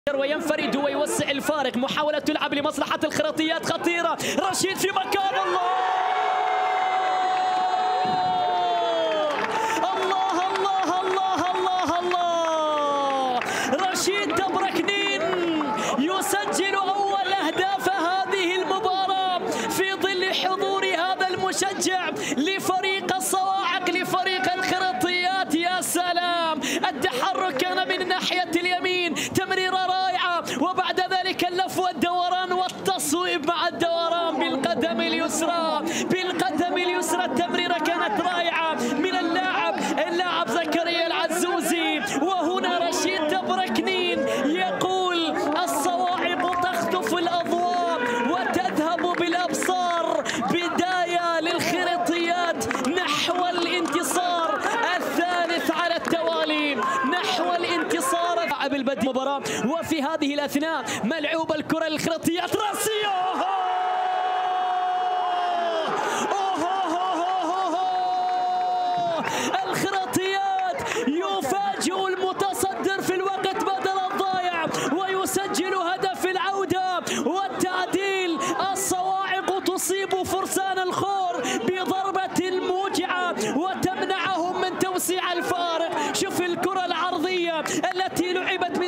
وينفرد ويوسع الفارق. محاولة تلعب لمصلحة الخرطيات خطيرة. رشيد في مكان. الله رشيد تبركنين يسجل أول أهداف هذه المباراة في ظل حضور هذا المشجع لفريق الصواعق لفريق الخرطيات. يا سلام، التحرك كان من ناحية اليمين، تمريرة رائعة، وبعد ذلك اللف والدوران والتصويب مع الدوران بالقدم اليسرى. التمريرة كانت رائعة من اللاعب زكريا العزوزي. وهنا رشيد تبركنين يقول الصواعق تخطف الأضواء وتذهب بالأبصار. بداية للخرطيات نحو الانتصار الثالث على التوالي، نحو الانتصار. لعب البديل المباراة، وفي هذه الأثناء ملعوب الكرة للخرطيات راسية. الخرطيات يفاجئ المتصدر في الوقت بدل الضايع ويسجل هدف العودة والتعديل. الصواعق تصيب فرسان الخور بضربة موجعة وتمنعهم من توسيع الفارق. شوف الكرة العرضية التي لعبت